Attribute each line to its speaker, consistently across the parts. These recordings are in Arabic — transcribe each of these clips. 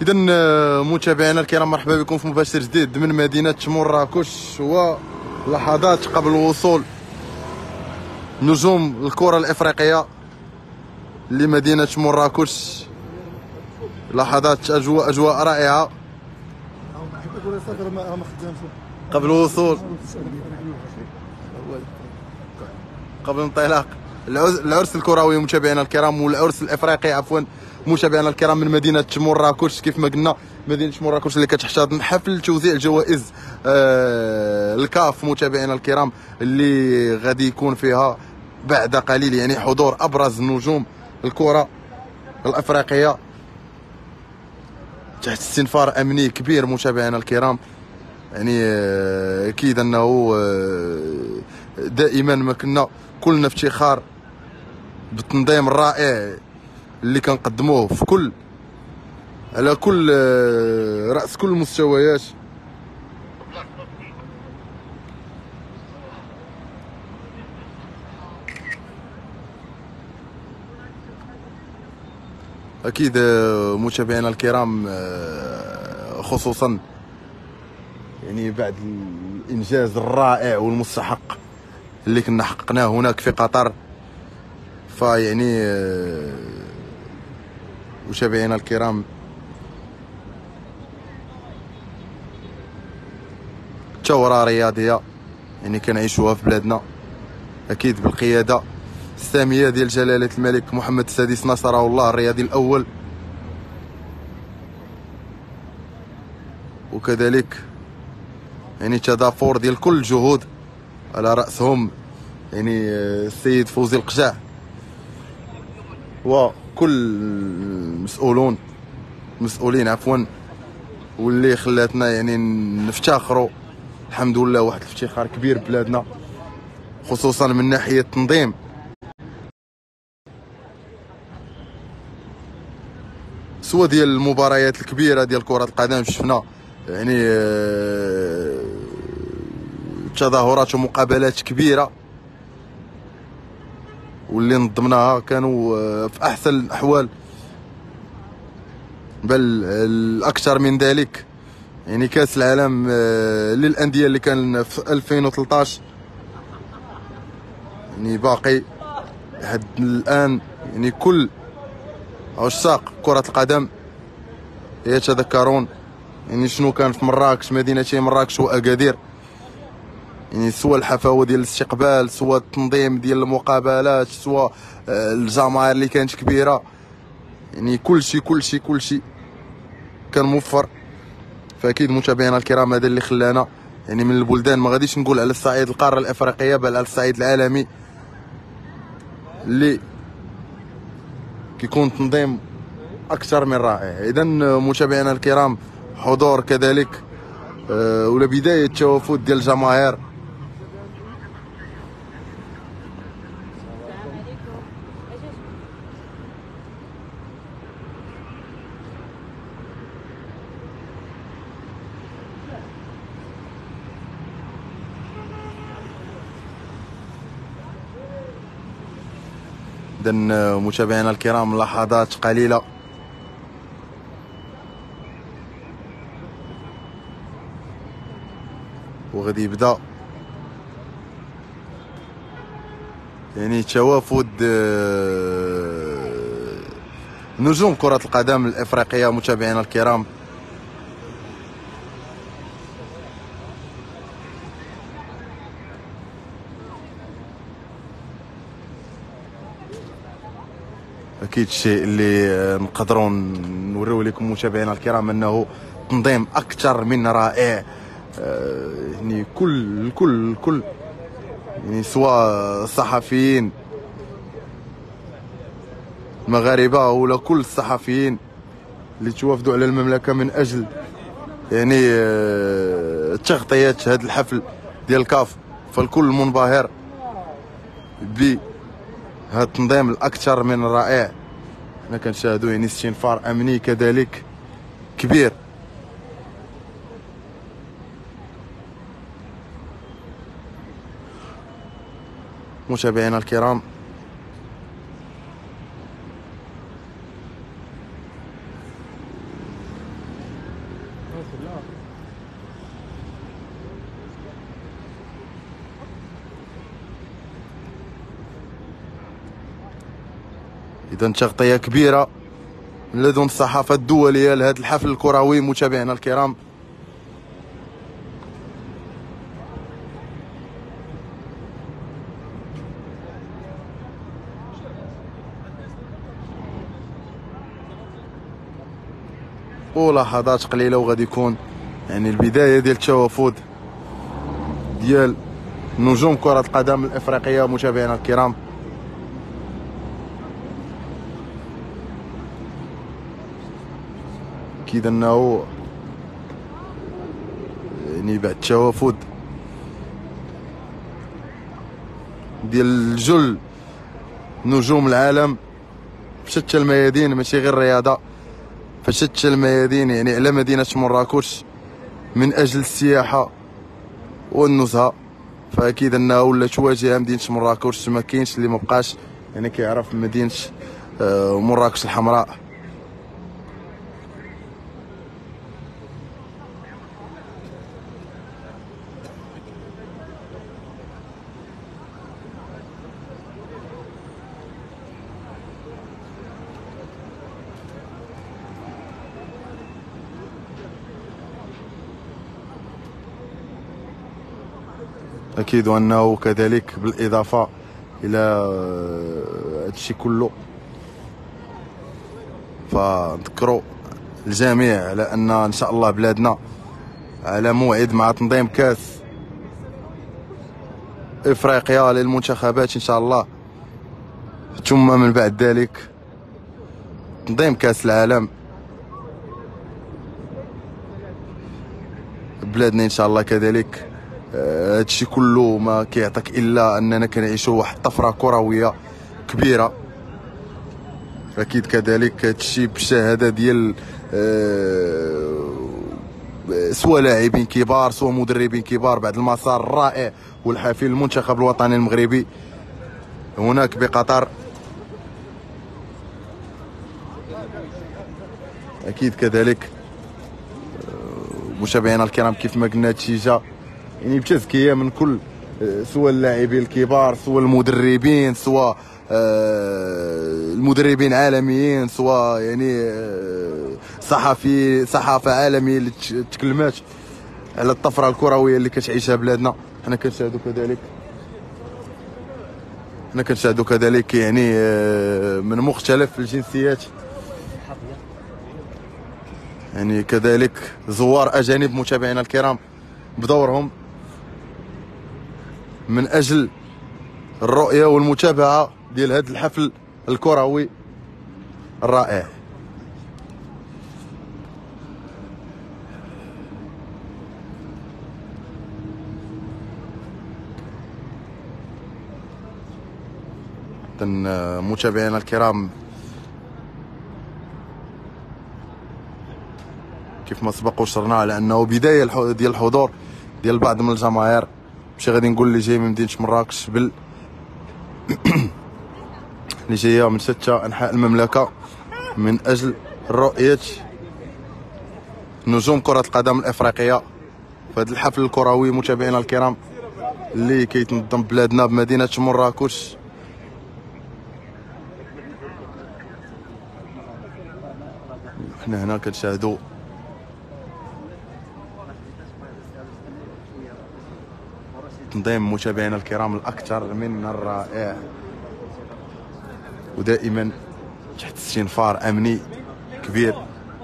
Speaker 1: اذا متابعينا الكرام، مرحبا بكم في مباشر جديد من مدينه مراكش. ولحظات قبل وصول نجوم الكره الافريقيه لمدينه مراكش، لحظات اجواء رائعه قبل وصول، قبل انطلاق العرس الكروي متابعينا الكرام، والعرس الافريقي عفوا متابعينا الكرام، من مدينه مراكش. كيف ما قلنا مدينه مراكش اللي كتحتضن حفل توزيع جوائز الكاف متابعينا الكرام، اللي غادي يكون فيها بعد قليل يعني حضور ابرز نجوم الكره الافريقيه تحت استنفار امني كبير متابعينا الكرام. يعني اكيد انه دائما ما كنا كلنا افتخار بالتنظيم الرائع اللي كنقدموه في كل على كل رأس كل المستويات. اكيد متابعينا الكرام، خصوصا يعني بعد الانجاز الرائع والمستحق اللي كنا حققناه هناك في قطر، فيعني متابعينا الكرام ثورة رياضية يعني كنعيشوها في بلادنا، اكيد بالقيادة السامية ديال جلالة الملك محمد السادس نصره الله الرياضي الاول، وكذلك يعني تضافر ديال كل الجهود على رأسهم يعني السيد فوزي القجع وكل المسؤولين عفوا، واللي خلاتنا يعني نفتخروا الحمد لله واحد الافتخار كبير ببلادنا، خصوصا من ناحية التنظيم سوا ديال المباريات الكبيرة ديال كرة القدم. شفنا يعني تظاهرات ومقابلات كبيرة واللي نظمناها كانوا في احسن الاحوال، بل الاكثر من ذلك. يعني كاس العالم للانديه اللي كان في 2013 يعني باقي لحد الان، يعني كل عشاق كرة القدم يتذكرون يعني شنو كان في مراكش، مدينتي مراكش واكادير، يعني سواء الحفاوه ديال الاستقبال، سواء التنظيم ديال المقابلات، سواء الجماهير اللي كانت كبيره، يعني كل شيء كان موفر. فاكيد متابعينا الكرام هذا اللي خلانا يعني من البلدان، ما غاديش نقول على الصعيد القاره الافريقيه بل على الصعيد العالمي، اللي كيكون تنظيم اكثر من رائع. اذا متابعينا الكرام، حضور كذلك ولا بدايه توافد ديال الجماهير إذا متابعينا الكرام، لحظات قليلة وغادي يبدا يعني توافد نجوم كرة القدم الإفريقية متابعينا الكرام. اكيد الشيء اللي نقدروا نوريو لكم متابعينا الكرام انه تنظيم اكثر من رائع. يعني كل يعني سواء الصحفيين المغاربه ولا كل الصحفيين اللي توافدوا على المملكه من اجل يعني تغطيه هذا الحفل ديال الكاف، فالكل منبهر ب هذا التنظيم الاكثر من رائع. حنا كنشاهدوا يعني استنفار امني كذلك كبير. متابعينا الكرام، اذا تغطيه كبيره من لدن الصحافه الدوليه لهذا الحفل الكروي. متابعينا الكرام، ولحظات قليله وغادي يكون يعني البدايه ديال التوافد ديال نجوم كره القدم الافريقيه. متابعينا الكرام، اكيد انه يعني بعد التوافد ديال جل نجوم العالم في شتى الميادين، ماشي غير الرياضه، في شتى الميادين، يعني على مدينه مراكش من اجل السياحه والنزهه. فاكيد انه ولات واجهه مدينه مراكش، ما كاينش اللي مبقاش يعني كيعرف مدينه مراكش الحمراء. اكيد وانه كذلك بالاضافه الى هادشي كله، فنذكروا الجميع على ان شاء الله بلادنا على موعد مع تنظيم كاس افريقيا للمنتخبات ان شاء الله، ثم من بعد ذلك تنظيم كاس العالم. بلادنا ان شاء الله كذلك هادشي كله ما كيعطيك الا اننا كنعيشوا واحد الطفره كرويه كبيره. اكيد كذلك هادشي بشهاده ديال سواء لاعبين كبار سواء مدربين كبار بعد المسار الرائع والحافل المنتخب الوطني المغربي هناك بقطر. اكيد كذلك متابعينا الكرام، كيف ما قلنا النتيجه يعني بتزكيه من كل سواء اللاعبين الكبار سواء المدربين سواء المدربين عالميين سواء يعني صحافه عالميه اللي تكلمات على الطفره الكرويه اللي كتعيشها بلادنا. حنا كنشاهدوا كذلك يعني من مختلف الجنسيات، يعني كذلك زوار اجانب متابعينا الكرام بدورهم من اجل الرؤيه والمتابعه ديال هذا الحفل الكروي الرائع. متابعينا الكرام، كيف ما سبق وشرنا على انه بدايه ديال الحضور ديال بعض من الجماهير، ماشي غادي نقول اللي جاي من مدينه مراكش، بل اللي جايه من شتى انحاء المملكه من اجل رؤيه نجوم كره القدم الافريقيه في هذا الحفل الكروي. متابعينا الكرام اللي كيتنظم بلادنا بمدينه مراكش. حنا هنا كنشاهدوا تنظيم متابعينا الكرام الاكثر من الرائع، ودائما تحت استنفار امني كبير.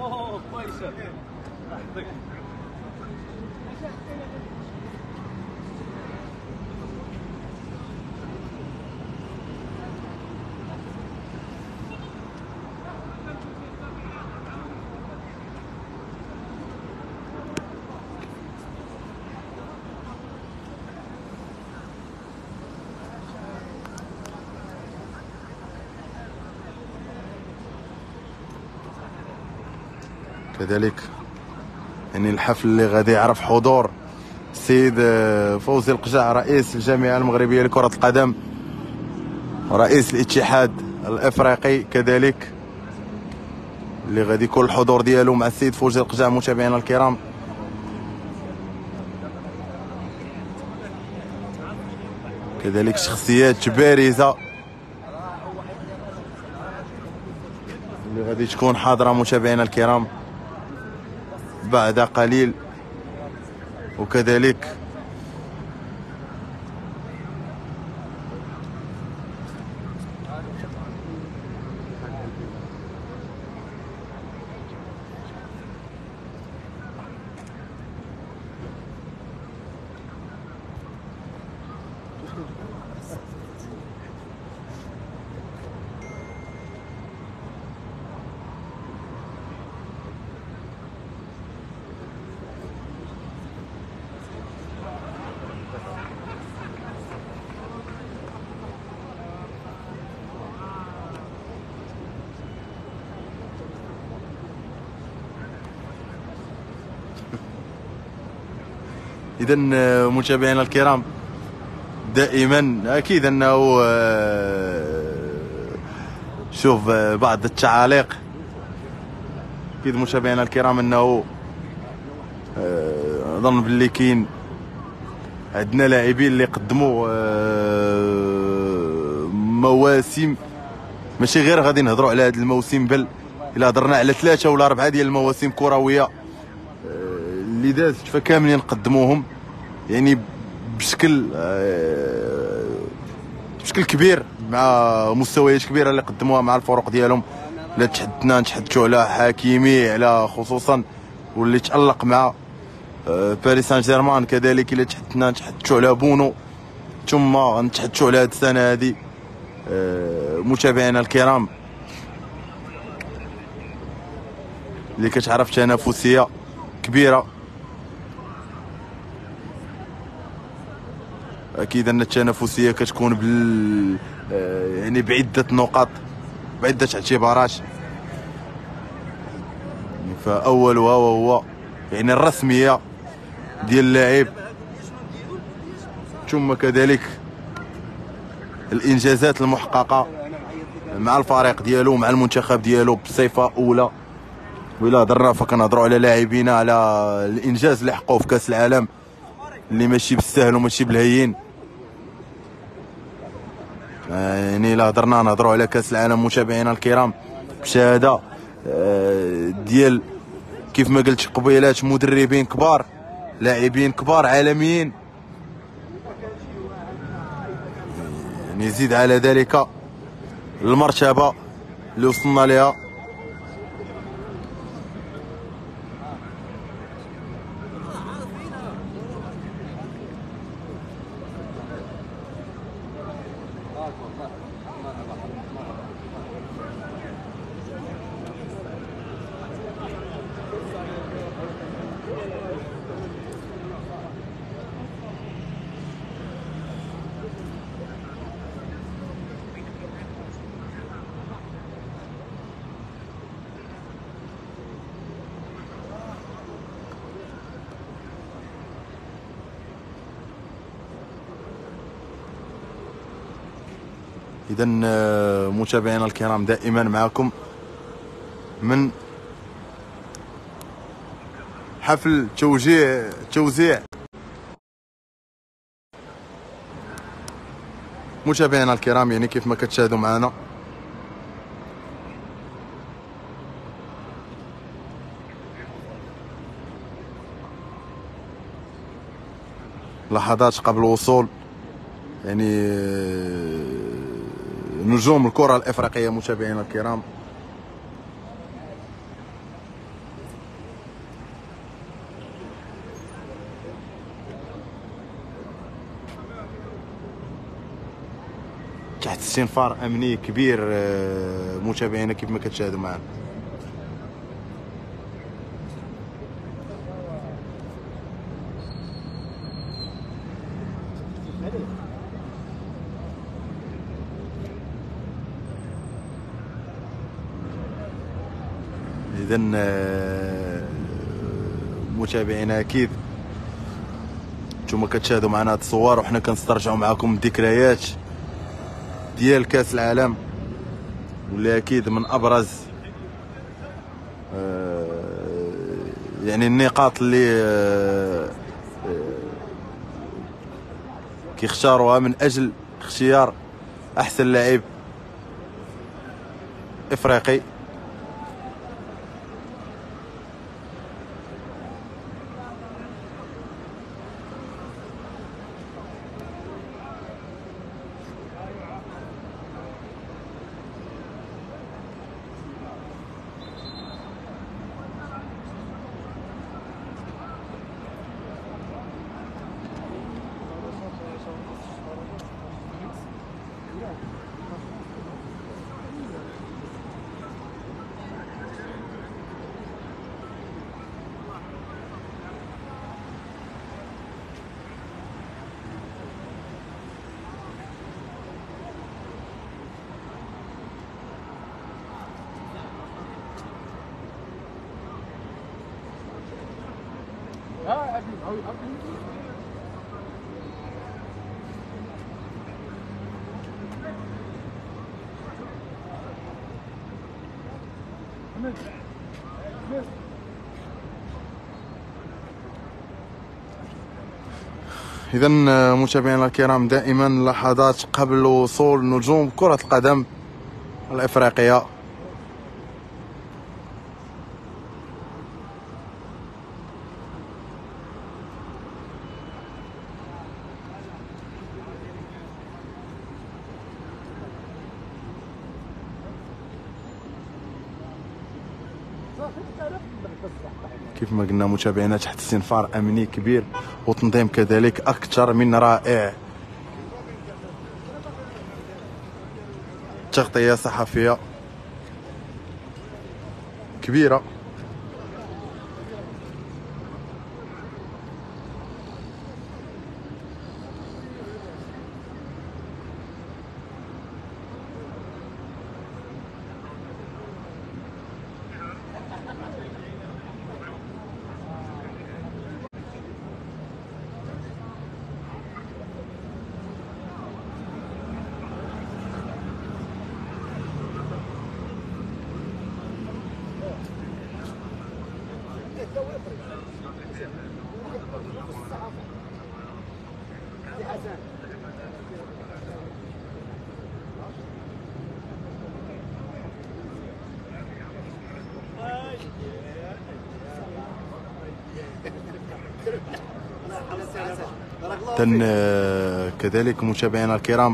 Speaker 1: كذلك يعني الحفل اللي غادي يعرف حضور السيد فوزي القجع رئيس الجامعة المغربية لكرة القدم رئيس الاتحاد الافريقي، كذلك اللي غادي يكون الحضور ديالو مع السيد فوزي القجع. متابعينا الكرام، كذلك شخصيات بارزة غادي تكون حاضرة متابعينا الكرام بعد قليل، وكذلك إذا متابعينا الكرام دائما أكيد أنه شوف بعض التعاليق، أكيد متابعينا الكرام أنه أظن باللي كاين عندنا لاعبين اللي قدموا مواسم، ماشي غير غادي نهضروا على هذا الموسم، بل إلا هضرنا على 3 ولا 4 ديال المواسم كروية اللي دازت فكاملين قدموهم يعني بشكل كبير، مع مستويات كبيره اللي قدموها مع الفرق ديالهم. لا نتحدثوا على حكيمي، على خصوصا واللي تالق مع باريس سان جيرمان، كذلك الا نتحدثوا على بونو، ثم نتحدثوا على هذه السنه هذه متابعينا الكرام اللي كتعرف تنافسيه كبيره. اكيد ان التنافسيه كتكون يعني بعده نقاط، بعده اعتبارات، فاولها وهو يعني الرسميه ديال اللاعب، ثم كذلك الانجازات المحققه مع الفريق ديالو مع المنتخب ديالو بصفه اولى. وإلا هضرنا فكنهضروا على لاعبين على الانجاز اللي حققوه في كاس العالم اللي ماشي بالسهل وماشي بالهين. يعني الا هضرنا نهضروا على كاس العالم متابعينا الكرام بشهاده ديال كيف ما قلت قبيلات مدربين كبار، لاعبين كبار عالميين، يعني يزيد على ذلك المرتبه اللي وصلنا لها. إذا متابعينا الكرام دائما معكم من حفل توزيع متابعينا الكرام، يعني كيف ما كتشاهدوا معنا لحظات قبل الوصول يعني نجوم الكرة الإفريقية متابعينا الكرام. تحت استنفار أمني كبير متابعينا كيف ما كتشاهدوا معنا. إذا متابعينا اكيد نتوما كتشاهدوا معنا هاد الصور وحنا كنسترجعوا معكم الذكريات ديال كاس العالم، واللي اكيد من ابرز يعني النقاط اللي كيختاروها من اجل اختيار احسن لاعب افريقي إذا متابعينا الكرام، دائما لحظات قبل وصول نجوم كرة القدم الإفريقية. كيف ما قلنا متابعينا، تحت استنفار امني كبير وتنظيم كذلك اكثر من رائع. تغطية صحفية كبيرة. كذلك متابعينا الكرام،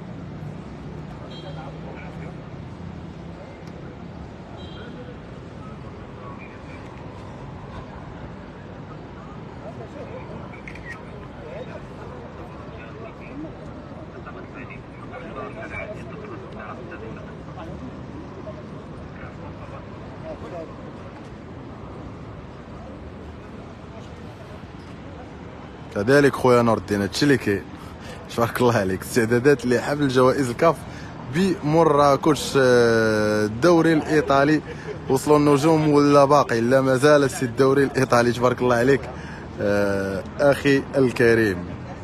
Speaker 1: كذلك خويا نور الدين، هادشي اللي كاين. تبارك الله عليك. استعدادات لحفل جوائز الكاف بمراكش. الدوري الايطالي وصلوا النجوم ولا باقي؟ لا مازال الدوري الايطالي. تبارك الله عليك اخي الكريم.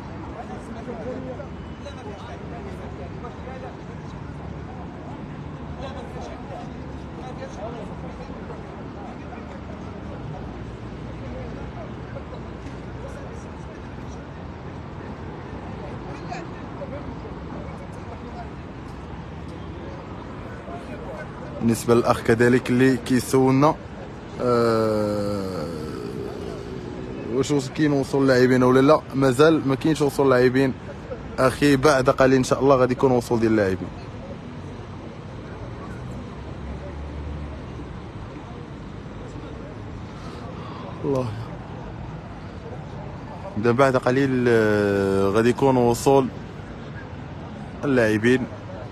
Speaker 1: بالنسبه للاخ كذلك اللي كيسولنا واش كاين وصول لاعبين ولا لا، مازال ما كاينش وصول لاعبين اخي. بعد قليل ان شاء الله غادي يكون وصول ديال اللاعبين. الله، بعد قليل غادي يكون وصول اللاعبين.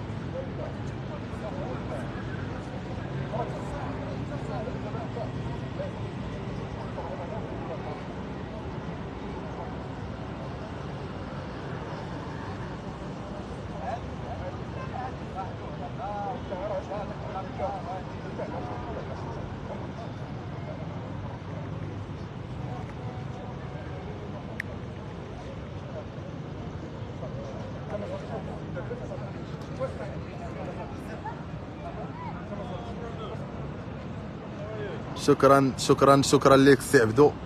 Speaker 1: شكرا لك سي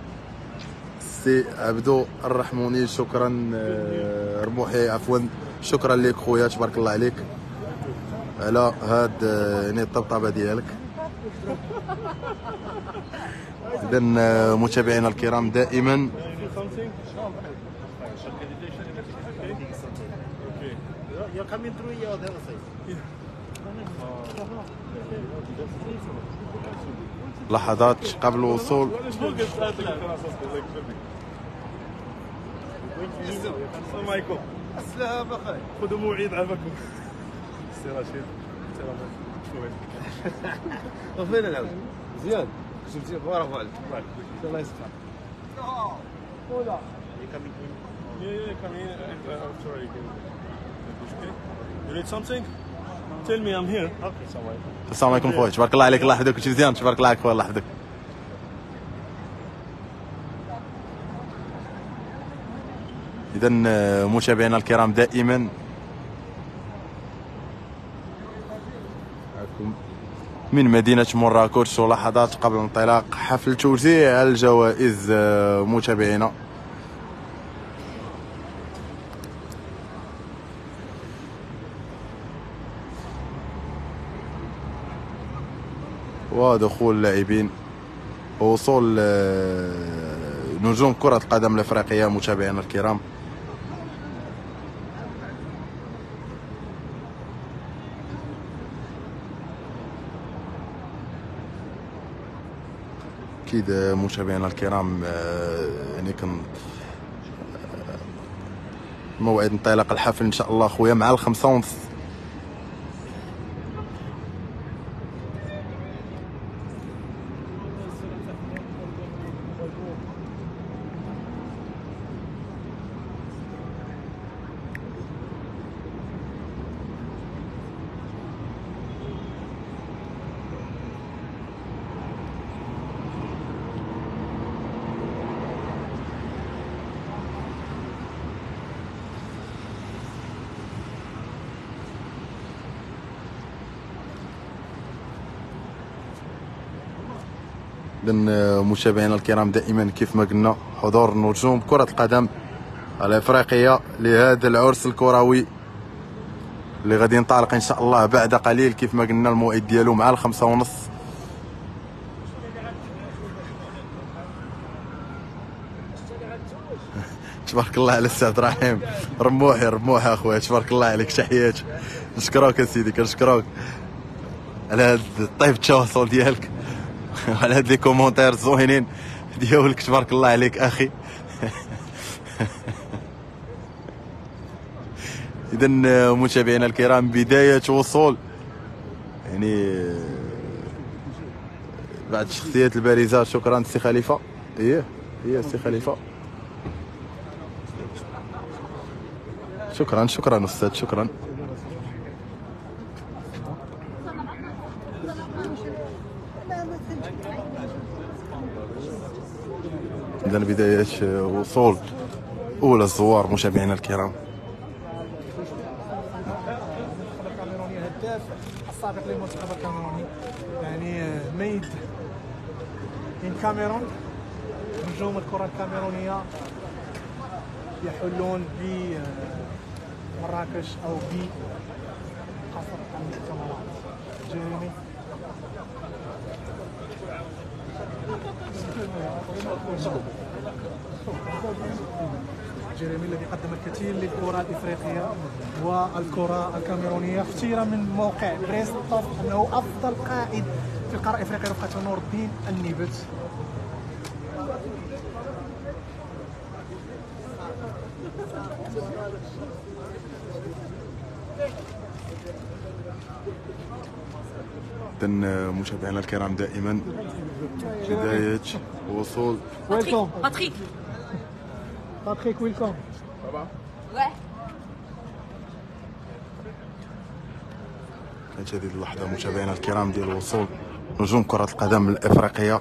Speaker 1: عبدو الرحموني. شكرا ربوحي عفوا. شكرا لك خويا، تبارك الله عليك على هاد يعني الطبطبه ديالك. اذا متابعينا الكرام، دائما لحظات قبل وصول
Speaker 2: السلام عليكم. السلام اخي، خذوا موعد عافاكم. سي رشيد، فين العود؟ مزيان، جبتي بارك الله عليك. الله يسلمك. ولا You need something? Tell me I'm here.
Speaker 1: السلام عليكم خويا، تبارك الله عليك. الله يحفظك، كلشي مزيان. تبارك الله عليك خويا، الله يحفظك. إذا متابعينا الكرام دائما من مدينة مراكش ولحظات قبل انطلاق حفل توزيع الجوائز متابعينا. ودخول اللاعبين ووصول نجوم كرة القدم الأفريقية متابعينا الكرام. أكيد متابعينا الكرام يعني كان موعد انطلاق الحفل إن شاء الله خويا مع 5:30. إذن متابعينا الكرام دائما كيف ما قلنا حضور نجوم كرة القدم الأفريقية لهذا العرس الكروي اللي غادي ينطلق إن شاء الله بعد قليل. كيف ما قلنا الموعد ديالو مع 5:30. تبارك الله على السي عبد الرحيم، رموحي اخويا، تبارك الله عليك، تحياتي. نشكروك اسيدي، كنشكروك على هاد طيب التواصل ديالك وعلى هاد لي كومونتير زوينين ديالك، تبارك الله عليك اخي. اذا متابعينا الكرام بدايه وصول يعني بعض الشخصيات البارزه. شكرا سي خليفه. هي سي خليفه. شكرا استاذ، شكرا. إذن بداية وصول أولى الزوار متابعينا الكرام.
Speaker 3: الهداف السابق للمنتخب الكاميروني يعني ميد من كاميرون. نجوم الكرة الكاميرونية يحلون بمراكش أو بقصر المؤتمرات. جيريمي الذي قدم الكثير للكرة الإفريقية والكرة الكاميرونية. اختير من موقع بريست أنه أفضل قائد في القارة الإفريقية رفقة نور الدين النبت.
Speaker 1: إذن متابعينا الكرام دائما بداية وصول
Speaker 3: باتريك ويلكم.
Speaker 1: كانت هذه اللحظة متابعينا الكرام ديال وصول نجوم كرة القدم الأفريقية.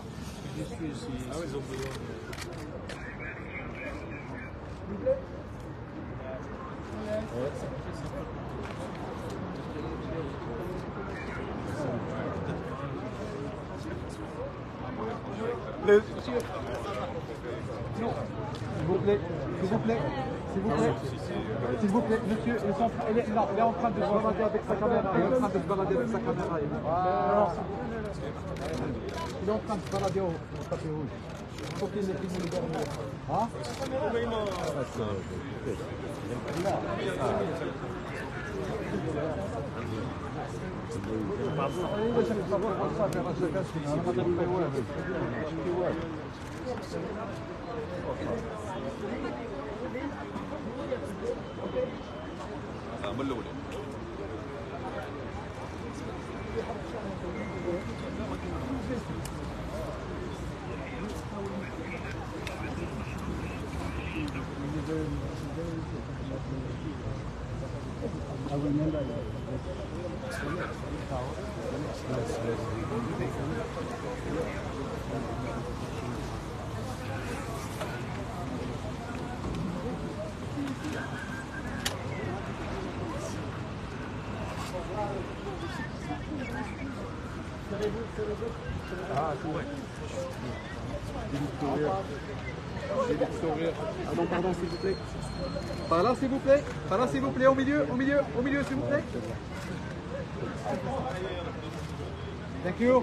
Speaker 3: S'il vous plaît, monsieur, il est en train de se balader avec sa caméra. Il est en train de se balader avec sa caméra. Il est en train de se balader au tapis rouge. Il faut qu'il filme le dernier. Hein?
Speaker 4: Non, pardon, s'il vous plaît. Par là, s'il vous plaît. Par là, s'il vous plaît, au milieu, s'il vous plaît. Thank you.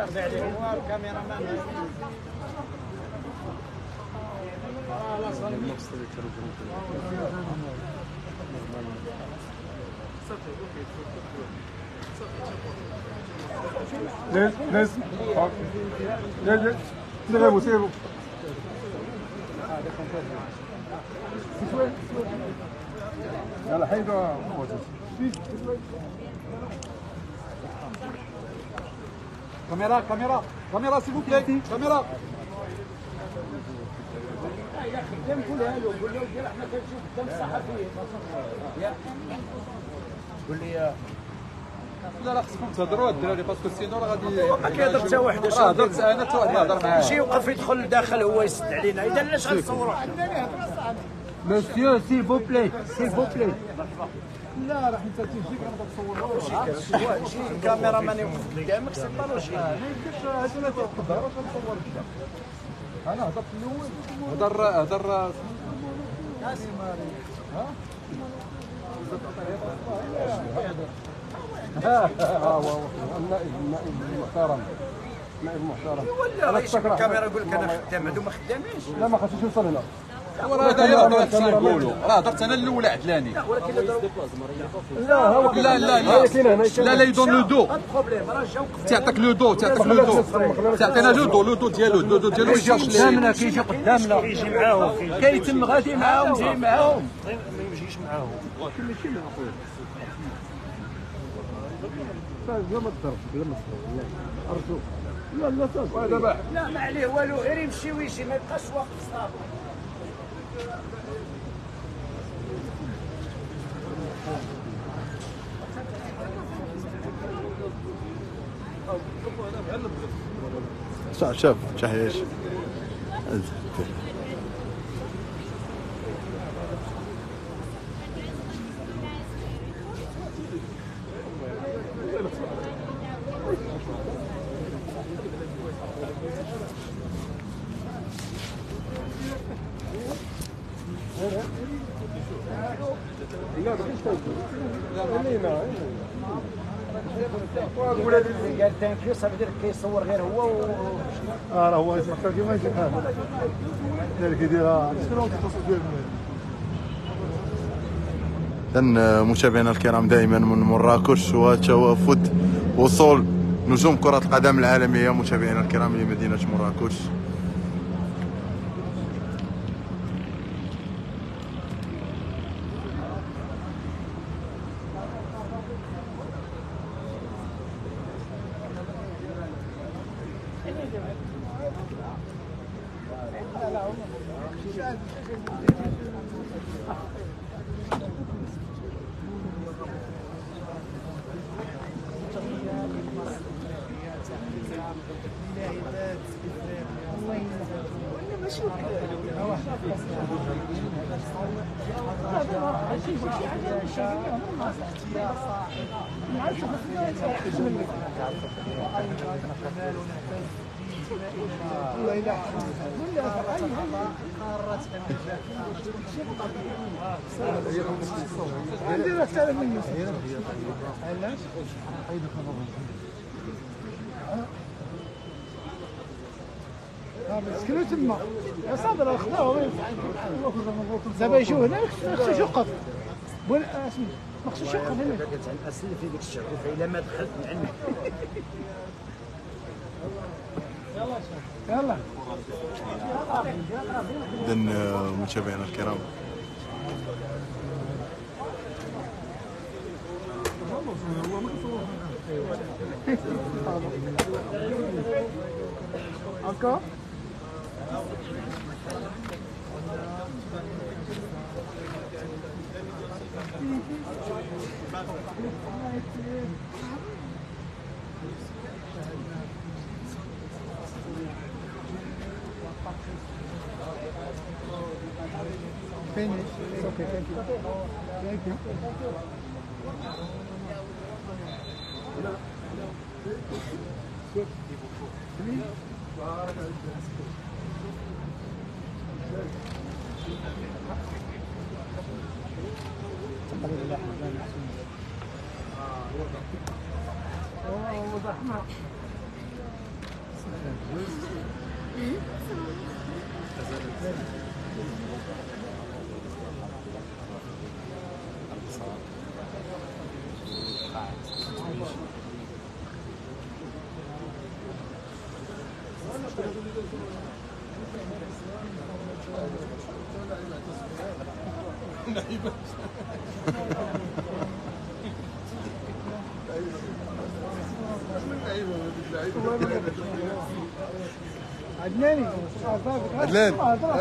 Speaker 4: Servez-vous. يلا حيدوا كاميرا s'il vous plaît كاميرا قول لي لا خصكم تهضروا الدراري باسكو سينو راه غادي
Speaker 5: ما كيهضر حتى واحد.
Speaker 4: هضرت انا حتى واحد ما هضر معاه.
Speaker 5: ماشي يوقف يدخل لداخل هو يسد علينا. اذا علاش غنصوروا؟
Speaker 4: مسيو سيل فو بلاي
Speaker 5: لا راه انت تيجيك راه تصور شي كاميرا مان يوقف قدامك سي با لوجيك.
Speaker 4: ما يمكنش هادو لا تقدر واش غنصور لك. انا هضرت الاول هضر النائب المحترم
Speaker 5: ولا رئيس الكاميرا يقول لك انا خدام هادو ما خدامينش.
Speaker 4: لا ما خاصش يوصل هنا. راه داير هادشي اللي نقولوا راه هضرت انا الاولى عدلاني. لا يدون لو دو تعطيك لو دو تعطينا لو دو ديالو يجي قدامنا كيجي قدامنا
Speaker 5: كيجي معاهم
Speaker 4: كيتم غادي معاهم جاي معاهم
Speaker 5: ما يمشيش معاهم.
Speaker 4: كلشي مع خويا بلا ما تضرب ارجوك لا صافي دابا
Speaker 5: لا ما عليه والو غير يمشي ويجي ما يبقاش واقف صافي.
Speaker 1: شوف شحيش
Speaker 5: قال ثانك صافي دير كيصور غير هو
Speaker 4: راه هو يفكر كيما يجي بحال داير كيديرها
Speaker 1: إذن متابعينا الكرام دائما من مراكش وتوافد وصول نجوم كرة القدم العالمية متابعينا الكرام لمدينة مراكش.
Speaker 3: مسكينو تما يا صابر راه خداو دابا يجيو هنا خصو يوقف اسمي ما خصوش يوقف هنا.
Speaker 5: اسلف في ديك الشعوفه الا ما دخلت نعني.
Speaker 3: يلا
Speaker 1: إذن متابعينا الكرام
Speaker 3: encore finish. It's okay, thank you. Thank you. عدناني
Speaker 1: عدلان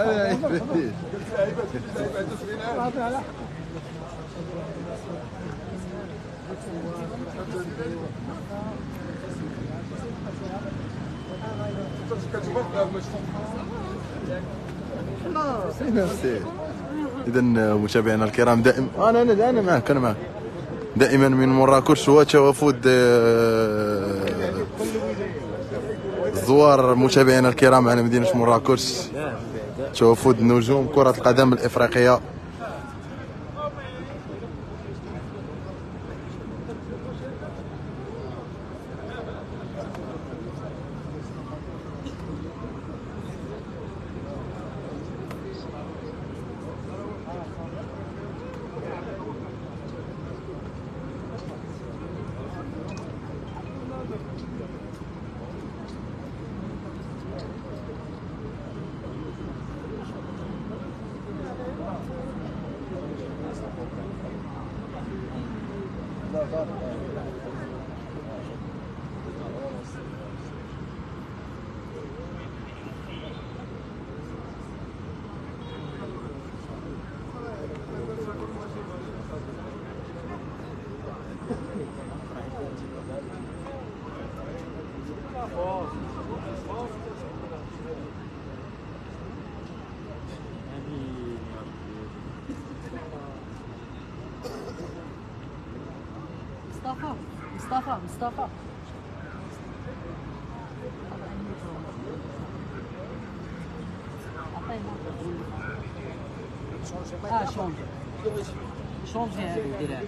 Speaker 1: إذا متابعينا الكرام دائما أنا معك دائما من مراكش هو توافد الزوار متابعينا الكرام على مدينة مراكش، توافد نجوم كرة القدم الإفريقية.
Speaker 5: مصطفى شونجي هذه ديرها.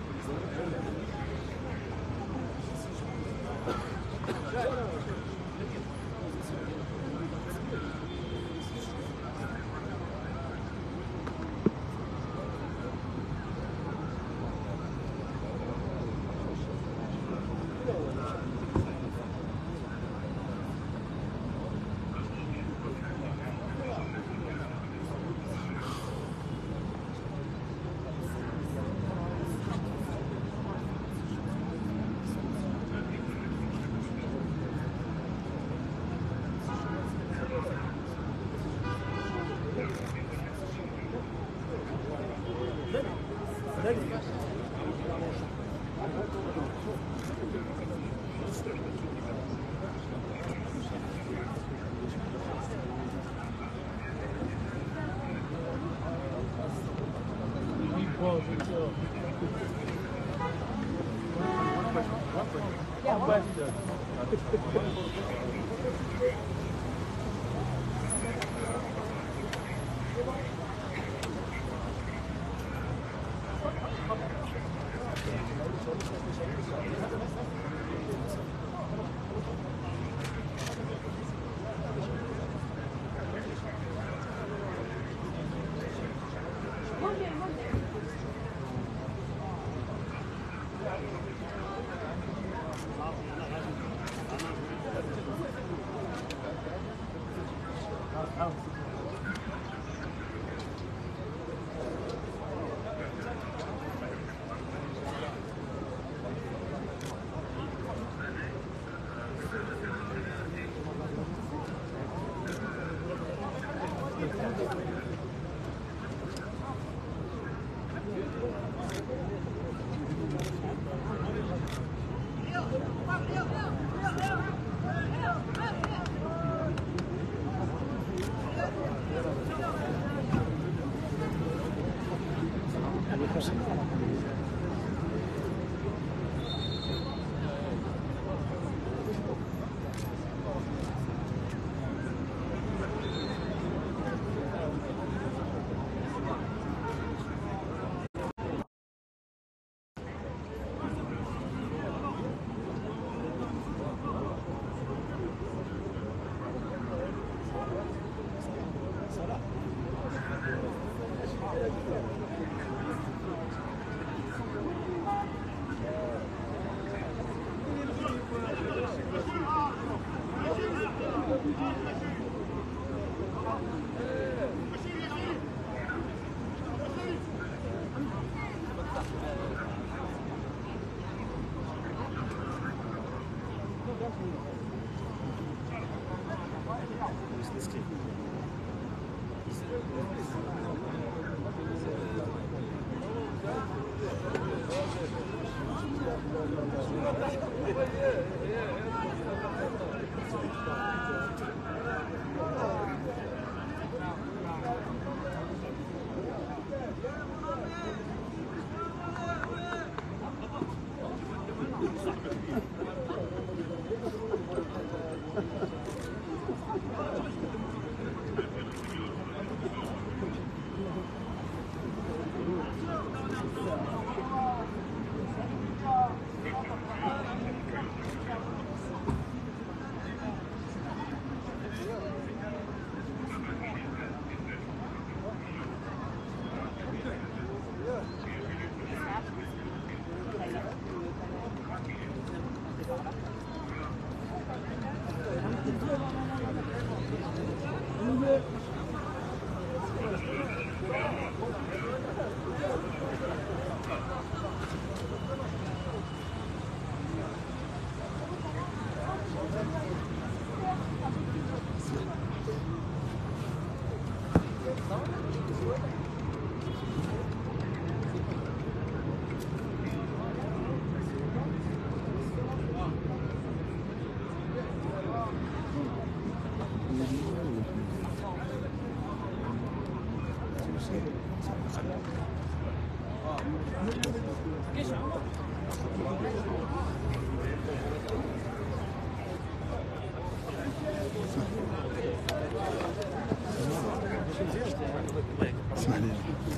Speaker 1: اسمح لي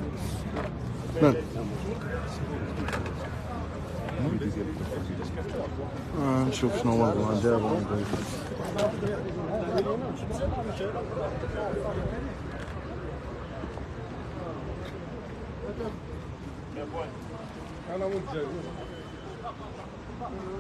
Speaker 1: نشوف شنو هو البلان دابا.
Speaker 2: انا